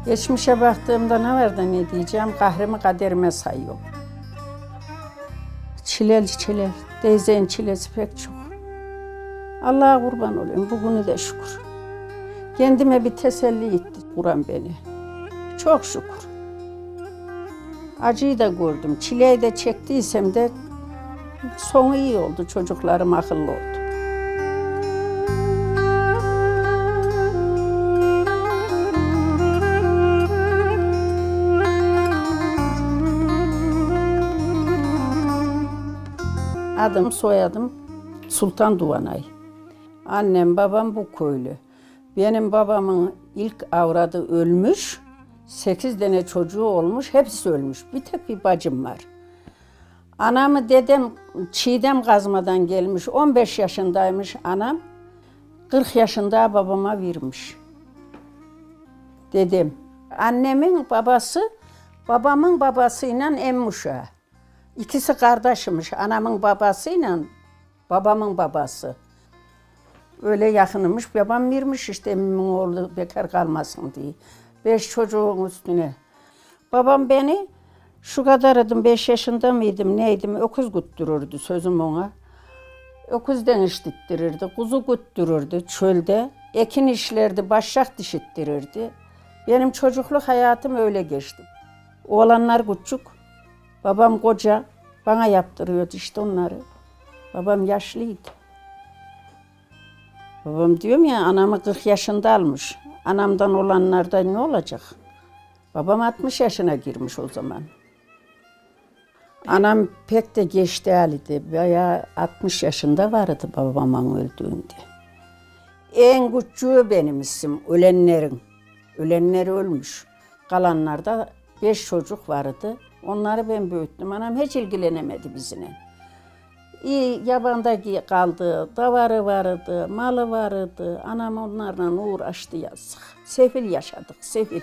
Geçmişe baktığımda ne var da ne diyeceğim, kahrımı kaderime sayıyorum. Çileli, teyzenin çilesi pek çok. Allah'a kurban olayım, bugünü de şükür. Kendime bir teselli etti Kur'an beni. Çok şükür. Acıyı da gördüm, çileyi de çektiysem de sonu iyi oldu, çocuklarım akıllı oldu. Adım, soyadım Sultan Duvanay. Annem, babam bu köylü. Benim babamın ilk avradı ölmüş, 8 tane çocuğu olmuş, hepsi ölmüş. Bir tek bir bacım var. Anamı dedem çiğdem kazmadan gelmiş, 15 yaşındaymış anam. 40 yaşında babama vermiş. Dedem. Annemin babası, babamın babasıyla emmuşağı. İkisi kardeşmiş, anamın babasıyla babamın babası. Öyle yakınmış, babam vermiş işte emmimin oğlu bekar kalmasın diye. 5 çocuğun üstüne. Babam beni şu kadardım, 5 yaşında mıydım, neydim, öküz güttürürdü sözüm ona. Öküzden işlettirirdi, kuzu güttürürdü çölde. Ekin işlerdi, başak dişittirirdi. Benim çocukluk hayatım öyle geçti. Oğlanlar küçük, babam koca, bana yaptırıyordu işte onları. Babam yaşlıydı. Babam diyorum ya, anamı 40 yaşında almış. Anamdan olanlardan ne olacak? Babam 60 yaşına girmiş o zaman. Anam pek de geç değildi. Bayağı 60 yaşında vardı babamın öldüğünde. En küçüğü benim isim, ölenlerin. Ölenler ölmüş. Kalanlarda 5 çocuk vardı. Onları ben büyüttüm. Anam hiç ilgilenemedi bizimle. İyi yabanda kaldı, davarı vardı, malı vardı. Anam onlarla uğraştı yazık. Sefil yaşadık, sefil.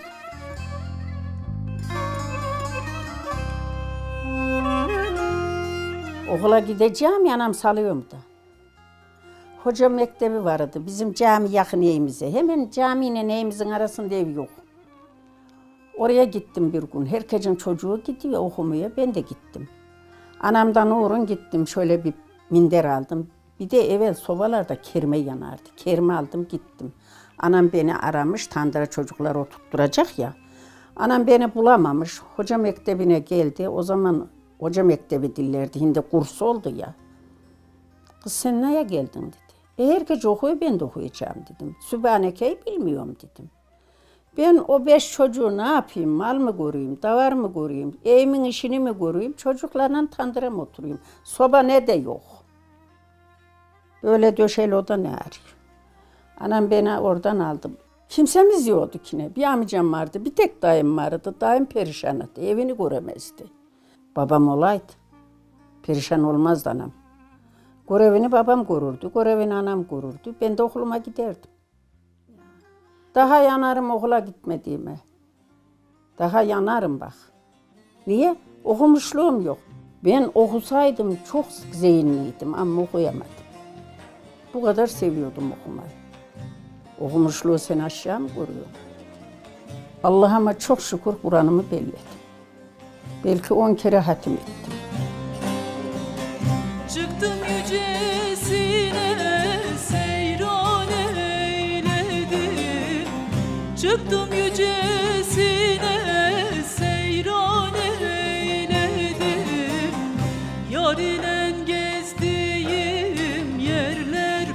Okula gideceğim, yanam salıyorum da. Hoca mektebi vardı, bizim cami yakın evimize. Hemen camiyle evimizin arasında ev yok. Oraya gittim bir gün. Herkesin çocuğu gidiyor okumaya, ben de gittim. Anamdan uğrun gittim, şöyle bir minder aldım. Bir de evvel sobalarda kerme yanardı. Kerme aldım gittim. Anam beni aramış, tandıra çocuklar oturtturacak ya. Anam beni bulamamış, hoca mektebine geldi. O zaman hoca mektebi dillerdi, şimdi kurs oldu ya. Kız sen neye geldin dedi. Herkes okuyor, ben de okuyacağım dedim. Sübhaneke'yi bilmiyorum dedim. Ben o 5 çocuğu ne yapayım, mal mı göreyim, davar mı göreyim, evimin işini mi göreyim, çocuklarla tandıra mı oturayım. Soba ne de yok. Böyle döşeli oda ne arıyor. Anam beni oradan aldı. Kimsemiz yoktu yine. Bir amcam vardı, bir tek dayım vardı. Dayım perişandı, evini göremezdi. Babam olaydı, perişan olmazdı anam. Görevini babam görürdü, görevini anam görürdü. Ben de okuluma giderdim. Daha yanarım okula gitmediğime. Daha yanarım bak. Niye? Okumuşluğum yok. Ben okusaydım çok zihinliydim ama okuyamadım. Bu kadar seviyordum okumayı. Okumuşluğu sen aşağı mı görüyorsun? Allah'ıma çok şükür Kur'an'ımı belledim. Belki 10 kere hatim ettim. Çıktım yücesine seyran eyledim. Çıktım yücesine seyran eyledim. Yar ile gezdiğim yerler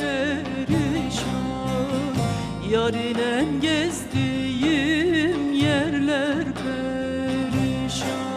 perişan. Yar ile gezdiğim yerler perişan.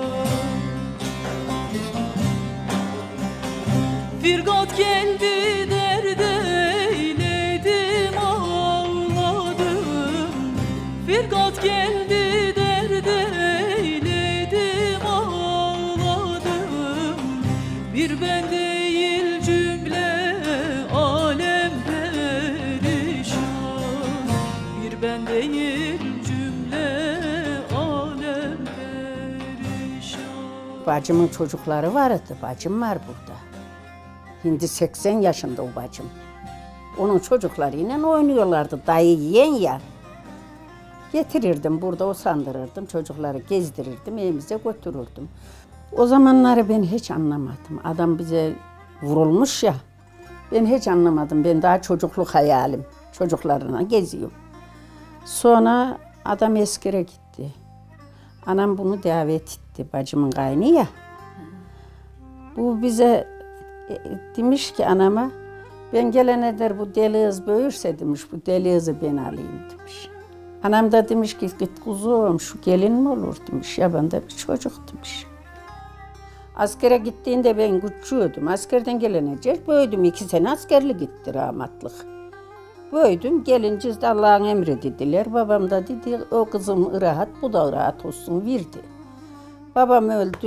Firgat geldi dert eyledim ağladım. Firgat geldi dert eyledim ağladım. Bir ben değil cümle alem perişan. Bir ben değil cümle alem perişan. Bacımın çocukları vardı, bacım var burada. Şimdi 80 yaşında o bacım. Onun çocuklarıyla oynuyorlardı, dayı yiyen ya. Getirirdim, burada usandırırdım, çocukları gezdirirdim, evimize götürürdüm. O zamanları ben hiç anlamadım. Adam bize vurulmuş ya, ben hiç anlamadım. Ben daha çocukluk hayalim, çocuklarına geziyorum. Sonra adam askere gitti. Anam bunu davet etti, bacımın kaynı ya. Bu bize demiş ki anama, ben gelene der bu deli kız büyürse demiş, bu deli kızı ben alayım demiş. Anam da demiş ki git kuzum şu gelin mi olur demiş, yabanda bir çocuk demiş. Askere gittiğinde ben küçüğüydüm, askerden gelene büyüdüm, 2 sene askerlik gitti rahmatlık. Büyüdüm, gelince de Allah'ın emri dediler, babam da dedi o kızım rahat, bu da rahat olsun verdi. Babam öldü,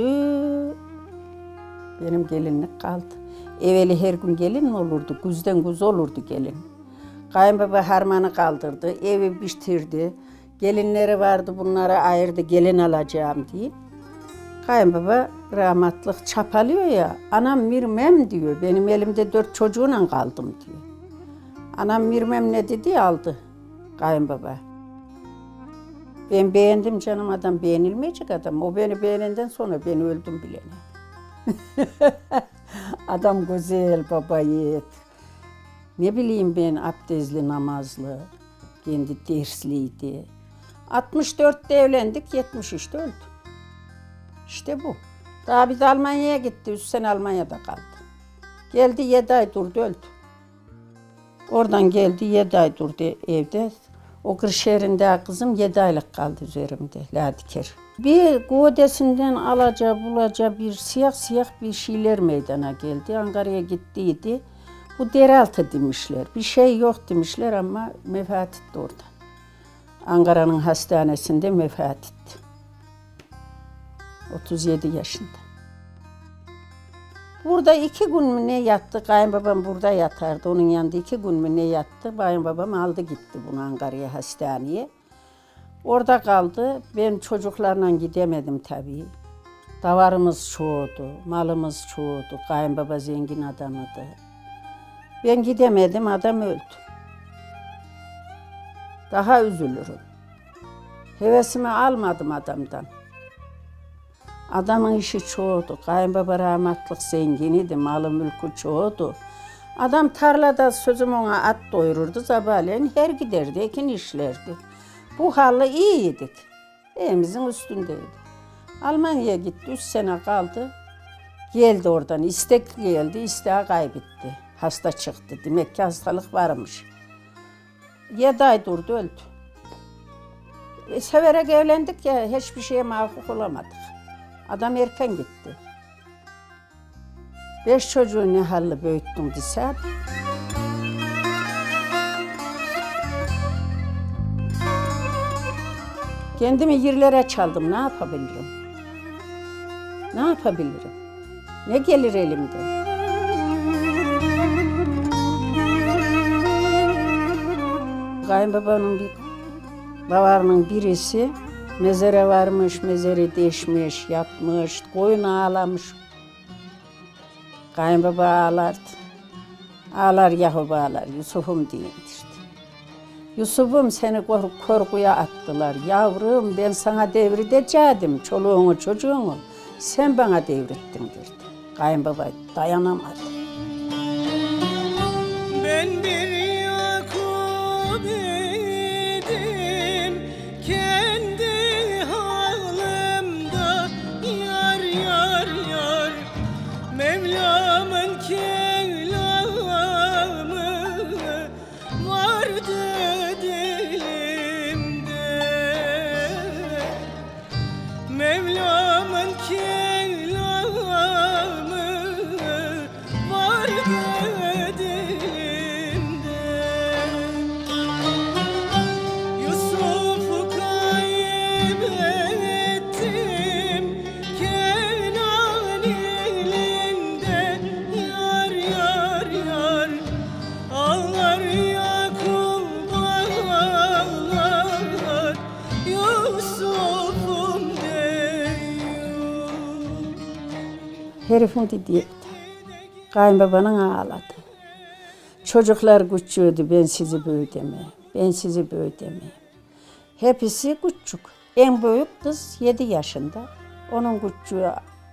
benim gelinlik kaldı. Evveli her gün gelin mi olurdu, güzden güz olurdu gelin. Kayınbaba harmanı kaldırdı, evi bitirdi. Gelinleri vardı, bunlara ayırdı, gelin alacağım diye. Kayınbaba rahmatlık çapalıyor ya, anam vermem diyor, benim elimde 4 çocuğuyla kaldım diyor. Anam vermem ne dedi, aldı kayınbaba. Ben beğendim canım, adam beğenilmeyecek adam. O beni beğenenden sonra ben öldüm bile. Adam güzel, baba yiğit. Ne bileyim ben, abdestli, namazlı, kendi dersliydi. 64'te evlendik, 73'te öldü. İşte bu. Daha bir de Almanya'ya gitti, 3 sene Almanya'da kaldı. Geldi 7 ay durdu, öldü. Oradan geldi 7 ay durdu evde. O Kırşehir'inde kızım 7 aylık kaldı üzerimde, ladiker. Bir Kudesi'nden alaca bulaca bir siyah bir şeyler meydana geldi. Ankara'ya gittiydi. Bu deraltı demişler. Bir şey yok demişler ama vefat etti orada. Ankara'nın hastanesinde vefat etti. 37 yaşında. Burada 2 gün mü ne yattı? Kayınbabam burada yatardı. Onun yanında 2 gün mü ne yattı? Kayınbabam aldı gitti bunu Ankara'ya, hastaneye. Orada kaldı. Ben çocuklarla gidemedim tabii. Davarımız çoğdu, malımız çoğdu. Kayınbaba zengin adamıydı. Ben gidemedim, adam öldü. Daha üzülürüm. Hevesimi almadım adamdan. Adamın işi çoğdu. Kayınbaba rahmatlık zenginiydi, malı mülkü çoğdu. Adam tarlada sözüm ona at doyururdu, sabahleyin her giderdi, ekin işlerdi. Bu halı iyiydik. Evimizin üstündeydi. Almanya'ya gitti, 3 sene kaldı. Geldi oradan, istekli geldi, isteği kaybetti. Hasta çıktı, demek ki hastalık varmış. 7 ay durdu, öldü. Severek evlendik ya, hiçbir şeye muvafık olamadık. Adam erken gitti. 5 çocuğu ne halle büyüttüm desem. Kendimi yerlere çaldım, ne yapabilirim? Ne yapabilirim? Ne gelir elimden? Kayınbabanın bir babalarının birisi mezara varmış, mezarı deşmiş, yapmış, koyun ağlamış. Kayınbaba ağlardı. Ağlar Yakup ağlar, Yusuf'um diyindirdi. Yusuf'um seni korkuya attılar. Yavrum ben sana devredeceğim, çoluğunu çocuğunu. Sen bana devrettin derdi. Kayınbaba dayanamadı. Ben bir Yakup idim, kendi halimde yar yar yar. Mevlam'ın kelamı vardı dilimde. Mevlam'ın kelamı vardı dilimde. Yusuf'u kaybettim Kenan elinde. Yar yar yar ağlar Yakup ağlar, Yusuf'um diyor. Herifim dedi, kayınbabanın ağladı. Çocuklar küçüğüydü, ben sizi büyütemeyim, ben sizi büyütemeyim. Hepsi küçük. En büyük kız 7 yaşında. Onun küçüğü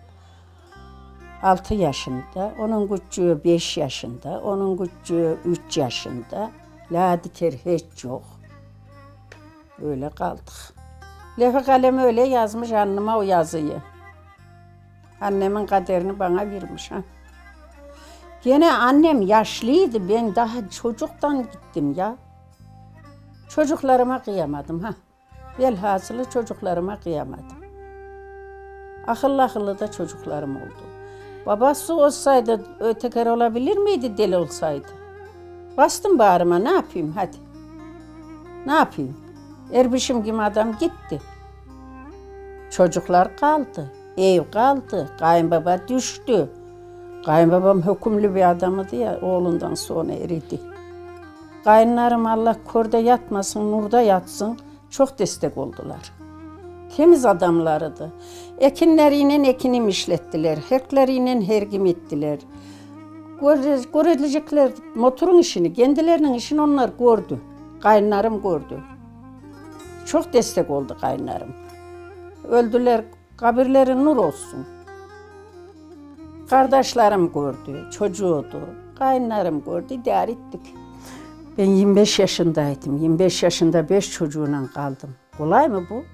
6 yaşında. Onun küçüğü 5 yaşında. Onun küçüğü 3 yaşında. Ladiker hiç yok. Öyle kaldık. Levha kalem öyle yazmış anneme o yazıyı. Annemin kaderini bana vermiş. Ha. Gene annem yaşlıydı. Ben daha çocuktan gittim ya. Çocuklarıma kıyamadım. Ha. Velhasılı çocuklarıma kıyamadım. Akıllı da çocuklarım oldu. Babası olsaydı öteker olabilir miydi deli olsaydı? Bastım bağrıma ne yapayım hadi. Ne yapayım? Erbişim gibi adam gitti. Çocuklar kaldı. Ev kaldı. Kayınbaba düştü. Kayınbabam hükümlü bir adamıydı ya oğlundan sonra eridi. Kayınlarım Allah körde yatmasın, nurda yatsın çok destek oldular. Temiz adamlarıydı. Ekinleriyle ekinim işlettiler. Herkleriyle hergim ettiler. Görecekler motorun işini, kendilerinin işini onlar gördü. Kayınlarım gördü. Çok destek oldu kayınlarım. Öldüler, kabirleri nur olsun. Kardeşlerim gördü, çocuğuydu. Kayınlarım gördü, idare ettik. Ben 25 yaşındaydım. 25 yaşında 5 çocuğuyla kaldım. Kolay mı bu?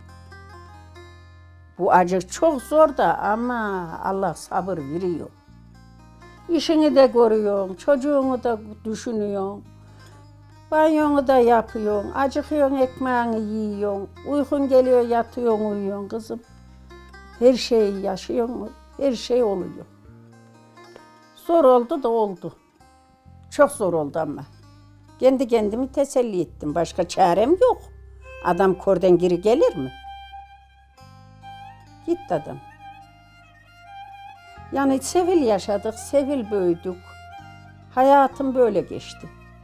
Bu acı çok zor da ama Allah sabır veriyor. İşini de görüyorsun, çocuğunu da düşünüyorsun. Banyonu da yapıyorsun, acıkıyorsun, ekmeğini yiyorsun. Uykun geliyor, yatıyorsun, uyuyorsun kızım. Her şeyi yaşıyorsun, her şey oluyor. Zor oldu da oldu. Çok zor oldu ama. Kendi kendimi teselli ettim. Başka çarem yok. Adam körden geri gelir mi? Gitti adam. Yani sevil yaşadık, sevil büyüdük. Hayatım böyle geçti.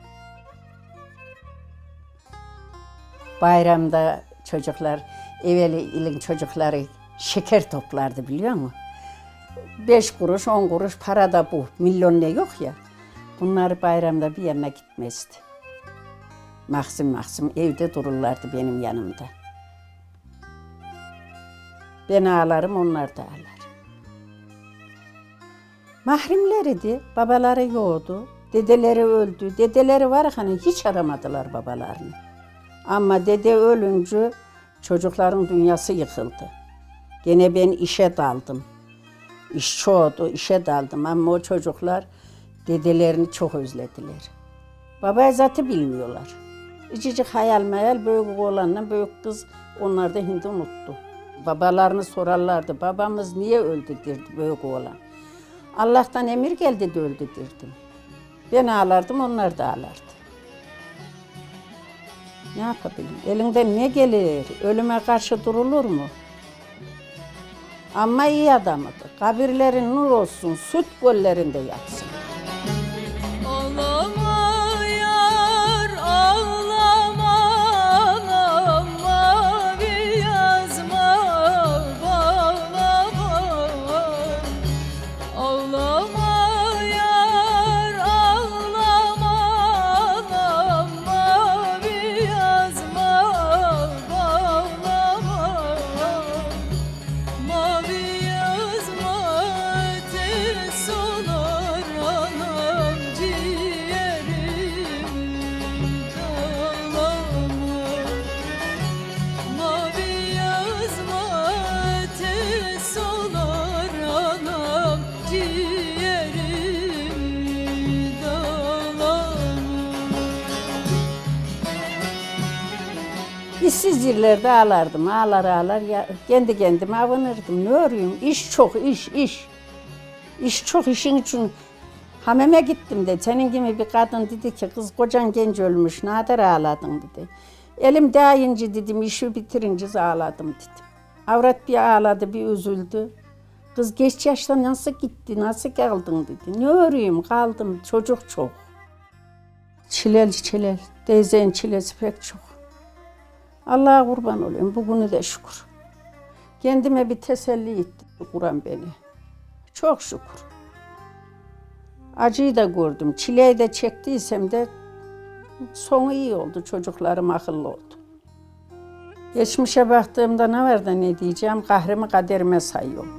Bayramda çocuklar, evveli ilin çocukları şeker toplardı biliyor musun? 5 kuruş, 10 kuruş para da bu. Milyon ne yok ya. Bunlar bayramda bir yerine gitmezdi. Mahzun evde dururlardı benim yanımda. Ben ağlarım, onlar da ağlar. Mahremleriydi, babaları yoktu. Dedeleri öldü. Dedeleri var hani hiç aramadılar babalarını. Ama dede ölünce çocukların dünyası yıkıldı. Gene ben işe daldım. İş çoğdu, işe daldım ama o çocuklar dedelerini çok özlediler. Baba zatı bilmiyorlar. İçicik hayal meyal büyük oğlanla büyük kız onlar da hindi unuttu. Babalarını sorarlardı, babamız niye öldü derdi büyük oğlan. Allah'tan emir geldi de öldü derdim. Ben ağlardım, onlar da ağlardı. Ne yapabilirim? Elinden ne gelir? Ölüme karşı durulur mu? Ama iyi adamıdı. Kabirlerin nur olsun, süt göllerinde yatsın. Ağlama yar, ağlama, ağlama, bir yazma, bağlama. Ağlama yar, ağlama, ağlama, bir yazma, bağlama. Mavi yazma tez solar anam ciğerim dağlama. Mavi yazma tez solar anam ciğerim dağlama. İşsiz yerlerde ağlardım, ağlar ya, kendi kendime avınırdım. Ne örüyorum? İş çok, iş. İş çok, işin için hameme gittim de. Senin gibi bir kadın dedi ki, kız kocan genç ölmüş, nadir ağladın dedi. Elim değince dedim, işi bitirince ağladım dedim. Avrat bir ağladı, bir üzüldü. Kız geç yaşta nasıl gitti, nasıl kaldın dedi. Ne örüyorum, kaldım, çocuk çok. Çilel, teyzenin çilesi pek çok. Allah'a kurban olayım, bugünü de şükür. Kendime bir teselli etti Kur'an beni. Çok şükür. Acıyı da gördüm, çileyi de çektiysem de sonu iyi oldu, çocuklarım akıllı oldu. Geçmişe baktığımda ne var da ne diyeceğim? Kahrımı kaderime sayıyorum.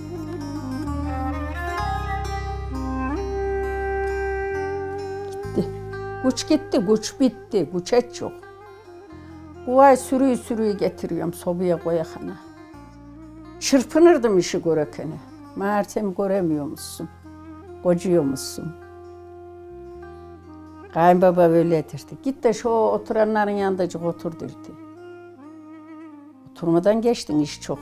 Gitti. Güç gitti, güç bitti, güç hiç yok. Bu ay sürüyü sürüyü getiriyorum sobaya koyakana. Çırpınırdım işi görekene. Meğer sen göremiyor musun? Kocuyor musun? Kayınbaba böyle derdi. Git de şu oturanların yanındacık otur derdi. Oturmadan geçtin, iş çok.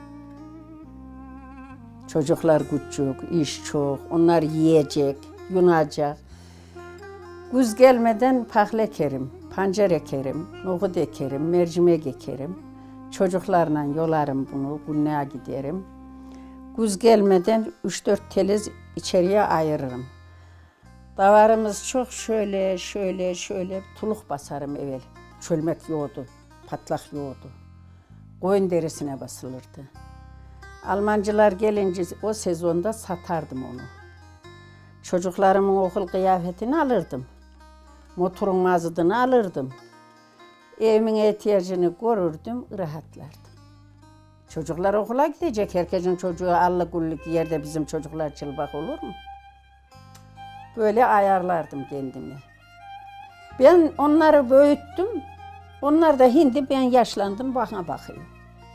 Çocuklar küçük, iş çok. Onlar yiyecek, yunacak. Güz gelmeden pahle ekerim, pancar ekerim, nohut ekerim, mercimek ekerim. Çocuklarla yolarım bunu, günlüğe giderim. Güz gelmeden 3-4 teliz içeriye ayırırım. Davarımız çok şöyle tuluk basarım evvel. Çölmek yoğdu, patlak yoğdu. Koyun derisine basılırdı. Almancılar gelince o sezonda satardım onu. Çocuklarımın okul kıyafetini alırdım. Motorun mazıdını alırdım. Evimin ihtiyacını görürdüm, rahatlardım. Çocuklar okula gidecek, herkesin çocuğu allı güllük yerde bizim çocuklar çılbak olur mu? Böyle ayarlardım kendimi. Ben onları büyüttüm, onlar da hindi, ben yaşlandım, bana bakıyor.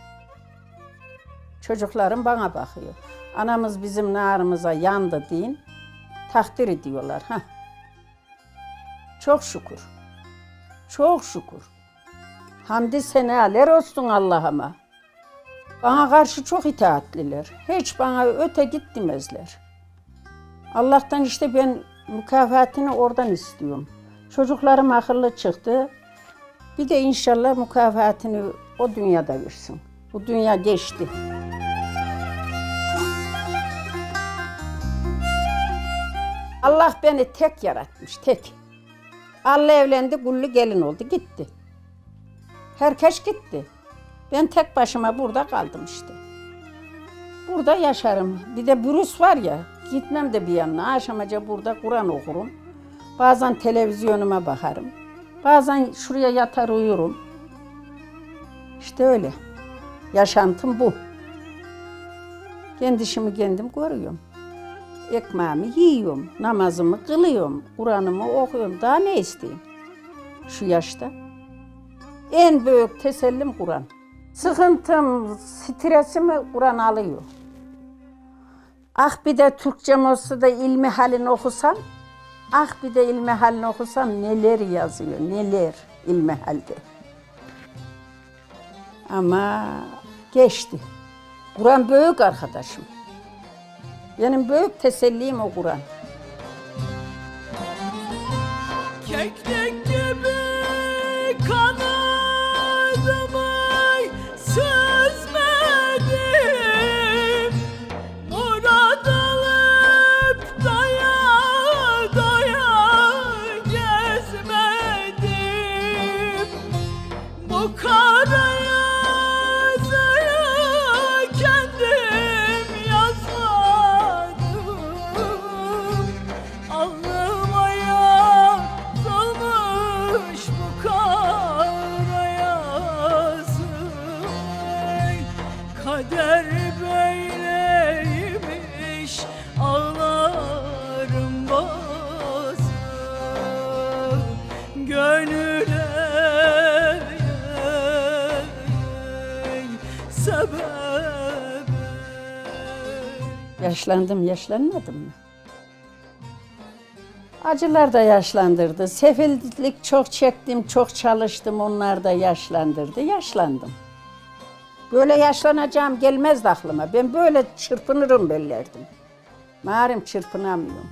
Çocuklarım bana bakıyor. Anamız bizim narımıza yandı deyin, takdir ediyorlar. Heh. Çok şükür, çok şükür. Hamdi seneler olsun Allah'ıma. Bana karşı çok itaatliler. Hiç bana öte git demezler. Allah'tan işte ben mükafatını oradan istiyorum. Çocuklarım akıllı çıktı. Bir de inşallah mükafatını o dünyada versin. Bu dünya geçti. Allah beni tek yaratmış, tek. Allah evlendi, güllü gelin oldu, gitti. Herkes gitti. Ben tek başıma burada kaldım işte. Burada yaşarım. Bir de virüs var ya, gitmem de bir yanına. Akşamaca burada Kur'an okurum. Bazen televizyonuma bakarım. Bazen şuraya yatar uyurum. İşte öyle. Yaşantım bu. Kendi işimi kendim görüyorum. Ekmeğimi yiyorum, namazımı kılıyorum, Kur'an'ımı okuyorum. Daha ne isteyeyim şu yaşta? En büyük tesellim Kur'an. Sıkıntım, stresimi Kur'an alıyor. Ah bir de Türkçem olsa da ilmi halini okusam, ah bir de ilmi halini okusam neler yazıyor, neler ilmi halde. Ama geçti. Kur'an büyük arkadaşım. Benim büyük tesellim o Kur'an. Keklik gibi kanadımı süzmedim, murad alıp doya doya gezmedim. Bu kara yazıyı kendim yazmadım. Alnıma yazılmış bu kara yazı. Kader böyleymiş, ağlarım bazı. Gönüle sebep. Yaşlandım, yaşlanmadım mı? Acılar da yaşlandırdı. Sefillik çok çektim, çok çalıştım. Onlar da yaşlandırdı. Yaşlandım. Böyle yaşlanacağım gelmezdi aklıma. Ben böyle çırpınırım bellerdim. Mağarim çırpınamıyorum.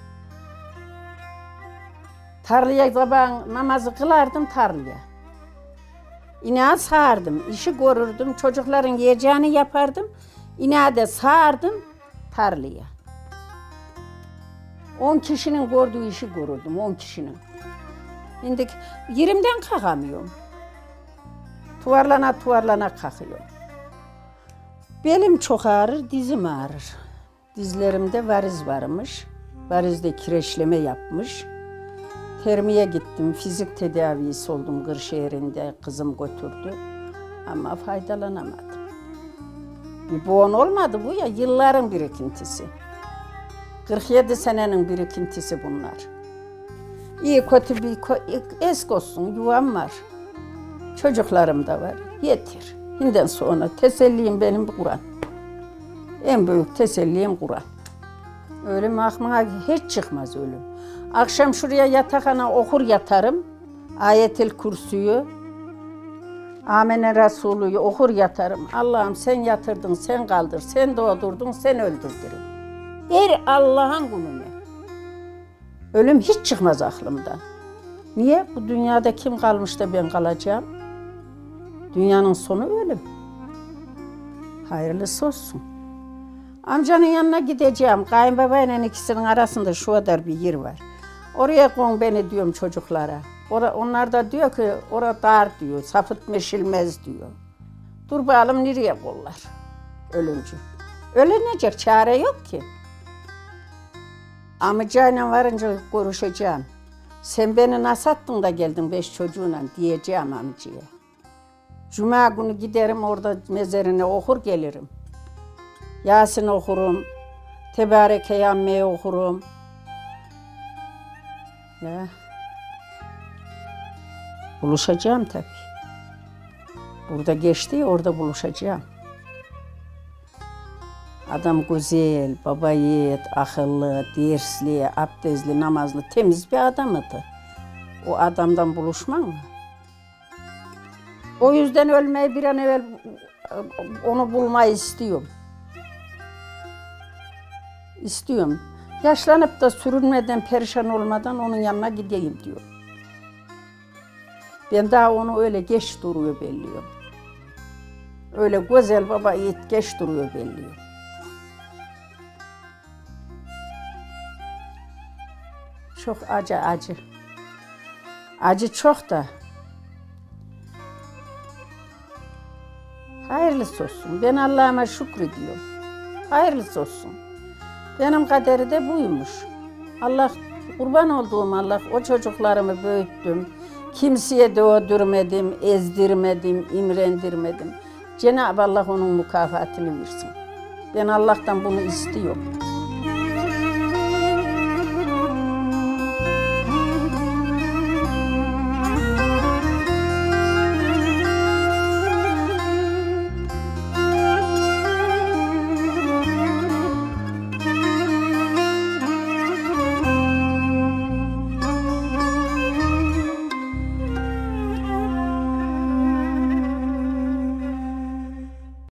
Tarlaya sabah namazı kılardım tarlaya. İneği sağardım, işi görürdüm. Çocukların yiyeceğini yapardım. İneği de sağardım tarlaya. 10 kişinin gördüğü işi görürdüm, 10 kişinin. Şimdi yerimden kalkamıyorum. Tuvarlana kalkıyorum. Belim çok ağrır, dizim ağrır. Dizlerimde variz varmış. Varizde kireçleme yapmış. Termiye gittim, fizik tedavisi oldum Kırşehir'inde, kızım götürdü. Ama faydalanamadım. Bir boğun olmadı bu ya, yılların birikintisi. 47 senenin birikintisi bunlar. İyi kötü bir esk olsun, yuvam var. Çocuklarım da var, yeter. Hinden sonra tesellim benim Kur'an. En büyük tesellim Kur'an. Ölüm aklıma hiç çıkmaz ölüm. Akşam şuraya yatakana okur yatarım. Ayetil Kürsü'yü, Amene Resulü'yü okur yatarım. Allah'ım sen yatırdın, sen kaldır, sen doğdurdun, sen öldürdün. Her Allah'ın gününe. Ölüm hiç çıkmaz aklımdan. Niye? Bu dünyada kim kalmış da ben kalacağım? Dünyanın sonu ölüm. Hayırlısı olsun. Amcanın yanına gideceğim. Kayınbabayla ikisinin arasında şu kadar bir yer var. Oraya koy beni diyorum çocuklara. Onlar da diyor ki orada dar diyor, sapıt meşilmez diyor. Dur bakalım nereye kollar ölümcü. Ölenecek çare yok ki. Amcayla varınca görüşeceğim. Sen beni nasıl attın da geldin 5 çocuğuna diyeceğim amcaya. Cuma günü giderim orada mezarını okur gelirim. Yasin okurum, Tebareke Amme'yi okurum. Ya. Buluşacağım tabii. Burada geçti, orada buluşacağım. Adam güzel, baba yiğit, akıllı, dersli, abdestli, namazlı, temiz bir adamdı. O adamdan buluşmam mı? O yüzden ölmeyi bir an evvel onu bulmayı istiyorum. İstiyorum. Yaşlanıp da sürünmeden, perişan olmadan onun yanına gideyim diyor. Ben daha onu öyle geç duruyor belliyorum. Öyle güzel baba yiğit geç duruyor belliyorum. Çok acı. Acı çok da. Hayırlısı olsun. Ben Allah'ıma şükrediyorum. Hayırlısı olsun. Benim kaderi de buymuş. Allah, kurban olduğum Allah, o çocuklarımı büyüttüm. Kimseye doğdurmadım, ezdirmedim, imrendirmedim. Cenab-ı Allah onun mükafatını versin. Ben Allah'tan bunu istiyorum.